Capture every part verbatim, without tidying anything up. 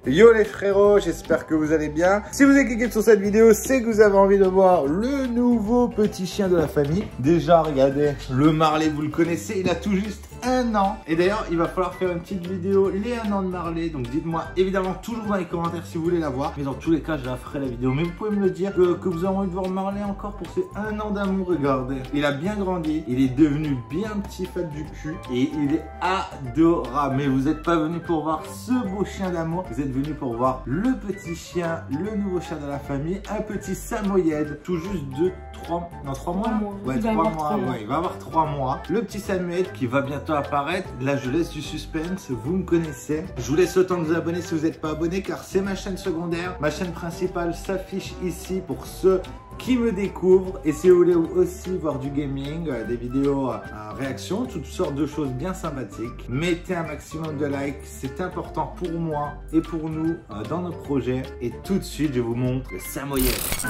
Yo les frérots, j'espère que vous allez bien. Si vous avez cliqué sur cette vidéo, c'est que vous avez envie de voir le nouveau petit chien de la famille. Déjà, regardez, le Marley, vous le connaissez, il a tout juste un an. Et d'ailleurs, il va falloir faire une petite vidéo, les un an de Marley. Donc dites-moi évidemment toujours dans les commentaires si vous voulez la voir. Mais dans tous les cas, je la ferai la vidéo. Mais vous pouvez me le dire que, que vous avez envie de voir Marley encore pour ces un an d'amour. Regardez, il a bien grandi, il est devenu bien petit fat du cul et il est adorable. Mais vous n'êtes pas venu pour voir ce beau chien d'amour, vous êtes venu pour voir le petit chien, le nouveau chien de la famille, un petit samoyed, tout juste de trois, non, trois mois. mois. Ouais, trois mois. trois mois. Ouais, il va avoir trois mois. Le petit samoyed qui va bientôt apparaître. Là, je laisse du suspense. Vous me connaissez. Je vous laisse le temps de vous abonner si vous n'êtes pas abonné, car c'est ma chaîne secondaire. Ma chaîne principale s'affiche ici pour ceux qui me découvrent. Et si vous voulez aussi voir du gaming, des vidéos à réaction, toutes sortes de choses bien sympathiques, mettez un maximum de likes. C'est important pour moi et pour nous dans nos projets. Et tout de suite, je vous montre le samoyed.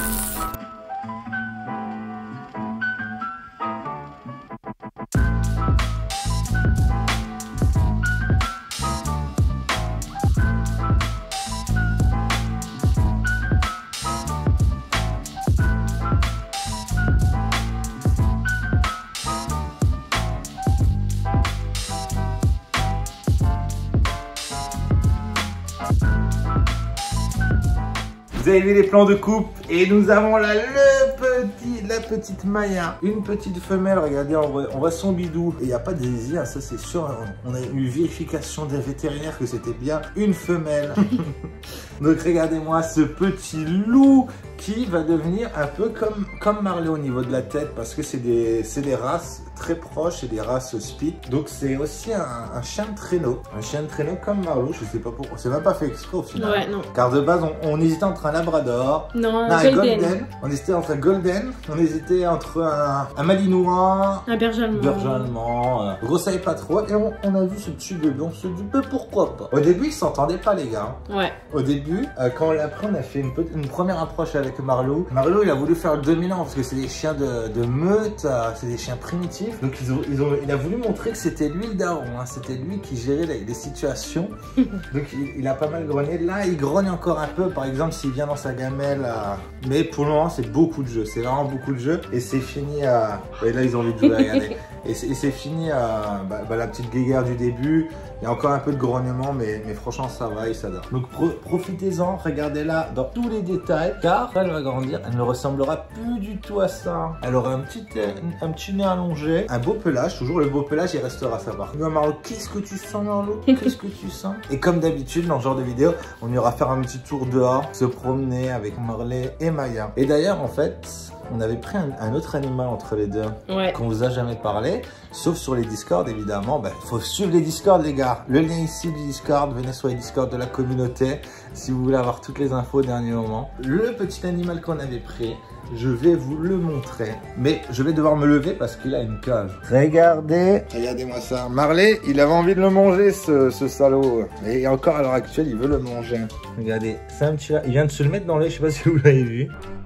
Vous avez vu les plans de coupe et nous avons là le petit, la petite Maya, une petite femelle. Regardez, on voit, on voit son bidou et il n'y a pas de zizi, hein, ça c'est sûr. On a eu vérification des vétérinaires que c'était bien une femelle. Donc regardez-moi ce petit loup qui va devenir un peu comme, comme Marley au niveau de la tête, parce que c'est des, des races très proches et des races speed. Donc c'est aussi un, un chien de traîneau, un chien de traîneau comme Marlou. Je sais pas pourquoi, c'est même pas fait exprès au final. Ouais, non. Car de base on, on hésitait entre un labrador, non, un, non, un golden. golden. On hésitait entre un golden, on hésitait entre un, un malinois, un berger allemand, berger allemand euh, gros savait pas trop. Et on, on a vu ce petit bébé, on se dit mais pourquoi pas. Au début ils s'entendaient pas les gars. Ouais. Au début, euh, quand on l'a pris, on a fait une, une première approche avec Marlou. Marlou il a voulu faire le dominant parce que c'est des chiens de, de meute, euh, c'est des chiens primitifs. Donc ils ont, ils ont, il a voulu montrer que c'était lui le daron, hein, c'était lui qui gérait les, les situations. Donc il, il a pas mal grogné. Là il grogne encore un peu, par exemple s'il vient dans sa gamelle. Euh... Mais pour le moment c'est beaucoup de jeux, c'est vraiment beaucoup de jeux. Et c'est fini à... Euh... Et là ils ont envie de jouer, regardez. Et c'est fini à bah, bah, la petite guéguerre du début. Il y a encore un peu de grognement, mais, mais franchement ça va, il s'adore. Donc pro profitez-en, regardez-la dans tous les détails, car quand elle va grandir, elle ne ressemblera plus du tout à ça. Elle aura un petit, un, un petit nez allongé, un beau pelage, toujours le beau pelage, il restera à savoir. Marlou, qu'est-ce que tu sens Marlou? Qu'est-ce que tu sens? Et comme d'habitude, dans ce genre de vidéo, on ira faire un petit tour dehors, se promener avec Marley et Maya. Et d'ailleurs, en fait, on avait pris un, un autre animal entre les deux, ouais, qu'on vous a jamais parlé, sauf sur les Discord évidemment. Il ben, faut suivre les Discord les gars. Le lien ici du Discord, venez sur les Discord de la communauté si vous voulez avoir toutes les infos au dernier moment. Le petit animal qu'on avait pris, je vais vous le montrer, mais je vais devoir me lever parce qu'il a une cage. Regardez, regardez-moi ça. Marley, il avait envie de le manger ce, ce salaud. Et encore à l'heure actuelle, il veut le manger. Regardez, c'est un petit... Il vient de se le mettre dans l'œil, je sais pas si vous l'avez vu.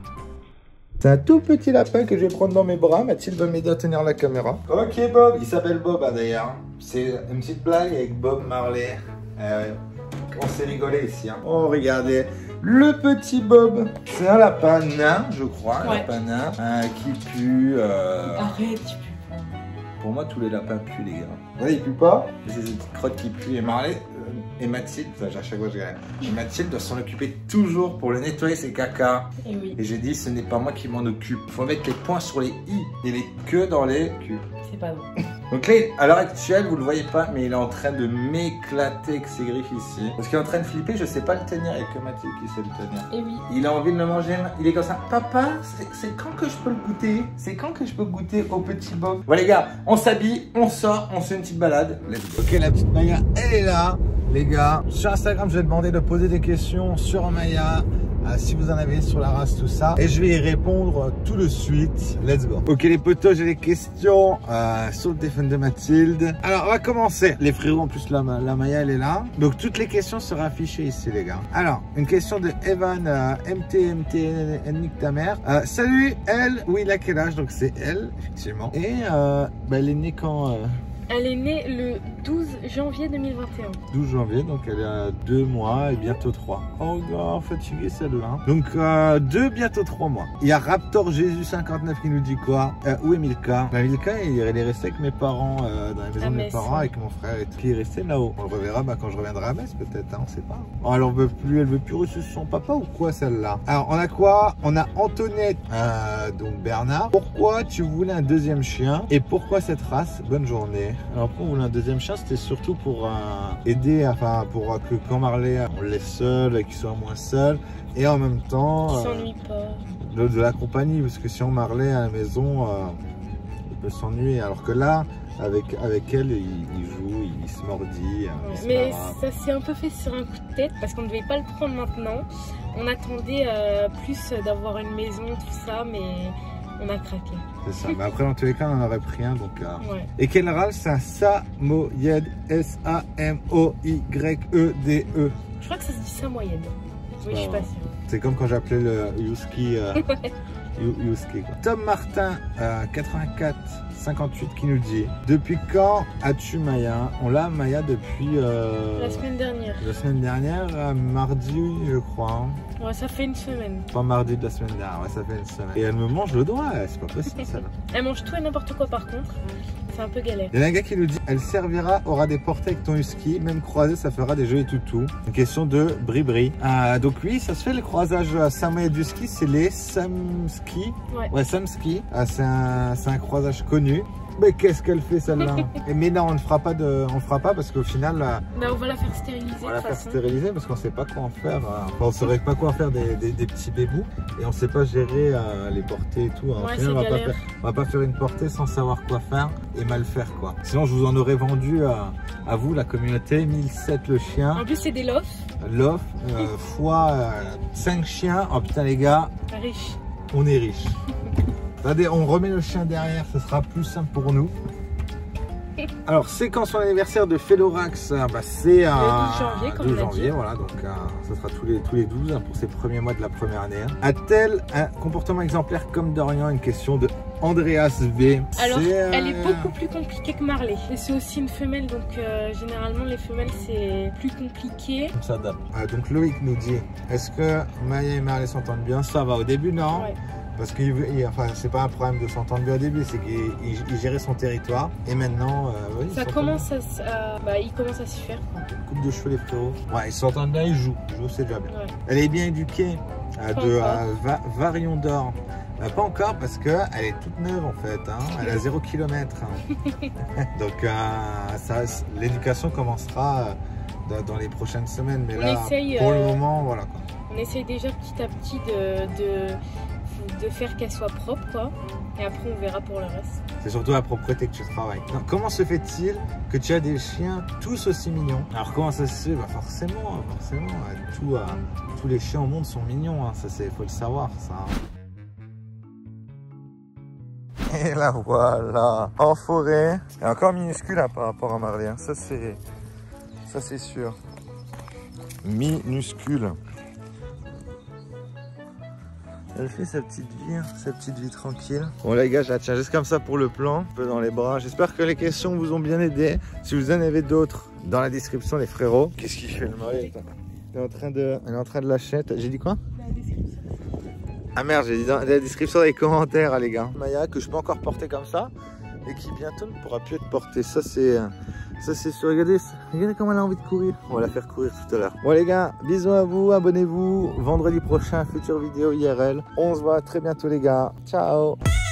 C'est un tout petit lapin que je vais prendre dans mes bras. Mathilde va m'aider à tenir la caméra. Ok Bob, il s'appelle Bob hein, d'ailleurs. C'est une petite blague avec Bob Marley. Euh, on s'est rigolé ici. Hein. Oh regardez, le petit Bob. C'est un lapin nain, je crois. Un ouais. lapin nain euh, qui pue. Euh... Arrête, tu pues. Pour moi, tous les lapins puent les gars. Ouais, il pue pas. C'est des petites crottes qui puent. Et Marley euh, et Mathilde, à chaque fois je dirais. Et Mathilde doit s'en occuper toujours pour le nettoyer ses caca. Et oui. Et j'ai dit, ce n'est pas moi qui m'en occupe. Il faut mettre les points sur les i et les queues dans les culs. C'est pas bon. Donc là, à l'heure actuelle, vous le voyez pas, mais il est en train de m'éclater avec ses griffes ici. Parce qu'il est en train de flipper, je sais pas le tenir, et que Mathilde qui sait le tenir. Et oui. Il a envie de le manger, il est comme ça. Papa, c'est quand que je peux le goûter? C'est quand que je peux goûter au petit Bob? Bon les gars, on s'habille, on sort, on se fait une petite balade. Let's go. Ok, la petite Maya, elle est là. Les gars, sur Instagram, je vais demander de poser des questions sur Maya. Euh, si vous en avez sur la race, tout ça. Et je vais y répondre tout de suite. Let's go. Ok les potos, j'ai des questions euh, sur le téléphone de Mathilde. Alors on va commencer. Les frérots, en plus la, la Maya elle est là. Donc toutes les questions seront affichées ici les gars. Alors, une question de Evan euh, M T M T Nick ta mère. Euh, salut, elle, oui il a quel âge? Donc c'est elle, effectivement. Et euh, bah, elle est née quand euh... Elle est née le douze janvier deux mille vingt et un. douze janvier, donc elle a deux mois et bientôt trois. Oh gars, fatigué celle-là. Donc euh, deux, bientôt trois mois. Il y a Raptor Jésus cinquante-neuf qui nous dit quoi? euh, Où est Milka? bah, Milka, il est resté avec mes parents, euh, dans la maison de mes parents, avec mon frère et tout. Qui est resté là-haut. On le reverra bah, quand je reviendrai à Metz peut-être, hein, on sait pas. Oh, elle en veut plus, elle veut plus reçu son papa ou quoi celle-là? Alors on a quoi? On a Antoinette, euh, donc Bernard. Pourquoi tu voulais un deuxième chien et pourquoi cette race? Bonne journée. Alors pourquoi on voulait un deuxième chien? C'était surtout pour euh, aider, enfin pour euh, que quand Marley on le laisse seul, qu'il soit moins seul et en même temps Qu'il s'ennuie pas. De, de la compagnie, parce que si on Marley à la maison, euh, il peut s'ennuyer. Alors que là, avec, avec elle, il, il joue, il se mordit. Ouais, mais ça s'est un peu fait sur un coup de tête parce qu'on ne devait pas le prendre maintenant. On attendait euh, plus d'avoir une maison, tout ça, mais on a craqué. C'est ça, mais après dans tous les cas on en aurait pris un donc... Euh... Ouais. Et quelle race? C'est un Samoyed, S A M O Y E D E. Je crois que ça se dit Samoyed, mais je suis pas sûre. C'est comme quand j'appelais le Husky, euh, Husky quoi. Tom Martin, euh, quatre-vingt-quatre cinquante-huit qui nous dit: depuis quand as-tu Maya? On l'a Maya depuis... Euh, la semaine dernière. La semaine dernière, euh, mardi je crois. Ouais, ça fait une semaine. Pas mardi de la semaine dernière, ouais, ça fait une semaine. Et elle me mange le doigt, c'est pas possible ça. Elle mange tout et n'importe quoi par contre. C'est un peu galère. Il y a un gars qui nous dit: elle servira, aura des portées avec ton husky, même croisé, ça fera des jolis toutous. Une question de bri-bri. Euh, donc oui, ça se fait le croisage Samoyed husky, c'est les Samski. Ouais, ouais Samski. Euh, c'est un, un croisage connu. Mais qu'est-ce qu'elle fait celle-là? Mais non, on ne fera pas de, on le fera pas parce qu'au final, bah, on va la faire stériliser. On va la faire stériliser parce qu'on sait pas quoi en faire. Enfin, on saurait pas quoi en faire des, des, des petits bébous et on sait pas gérer euh, les portées et tout. Ouais, final, on, va pas faire, on va pas faire une portée sans savoir quoi faire et mal faire quoi. Sinon, je vous en aurais vendu à, à vous, la communauté, mille sept le chien. En plus, c'est des lofts. Loft euh, fois euh, cinq chiens. Oh putain les gars. Riche. On est riche. Regardez, on remet le chien derrière, ce sera plus simple pour nous. Alors, c'est quand son anniversaire de Felorax? Bah, c'est le douze janvier, comme douze janvier, voilà, donc euh, ça sera tous les, tous les douze hein, pour ses premiers mois de la première année. Hein. A-t-elle un comportement exemplaire comme Dorian? Une question de Andreas V. Alors, euh... elle est beaucoup plus compliquée que Marley. Et c'est aussi une femelle, donc euh, généralement les femelles c'est plus compliqué. Comme ça date. Ah, donc Loïc nous dit: est-ce que Maya et Marley s'entendent bien? Ça va, au début non. Ouais. Parce que enfin, c'est pas un problème de s'entendre bien au début, c'est qu'il gérait son territoire. Et maintenant, euh, oui, ça commence à, à bah, il commence à s'y faire. Quoi. Coupe de cheveux les frérots. Ouais, ils s'entendent bien, ils jouent. Ils jouent, c'est déjà bien. Ouais. Elle est bien éduquée. Euh, de euh, va, Varion d'or. Euh, pas encore parce que elle est toute neuve en fait. Hein. Elle a zéro kilomètre. Hein. Donc euh, l'éducation commencera euh, dans les prochaines semaines. Mais on là, essaye, pour euh, le moment, voilà quoi. On essaye déjà petit à petit de, de de faire qu'elle soit propre quoi, et après on verra pour le reste. C'est surtout la propreté que tu travailles. Non, comment se fait-il que tu as des chiens tous aussi mignons? Alors comment ça se fait? Bah forcément, forcément, tout, euh, tous les chiens au monde sont mignons, hein. Ça c'est, faut le savoir ça. Et là voilà, en forêt, et encore minuscule hein, par rapport à Marley, hein. Ça c'est, ça c'est sûr, minuscule. Elle fait sa petite vie, hein, sa petite vie tranquille. Bon les gars, je la tiens juste comme ça pour le plan, un peu dans les bras. J'espère que les questions vous ont bien aidé. Si vous en avez d'autres, dans la description les frérots. Qu'est-ce qu'il fait le mari? Il est en train de, il est en train de lâcher. J'ai dit quoi? La description. Ah merde, j'ai dit dans la description dans les commentaires hein, les gars. Maya que je peux encore porter comme ça et qui bientôt ne pourra plus être portée. Ça c'est... Ça c'est sûr, regardez, regardez comment elle a envie de courir. On va la faire courir tout à l'heure. Bon les gars, bisous à vous, abonnez-vous. Vendredi prochain, future vidéo I R L. On se voit très bientôt les gars. Ciao.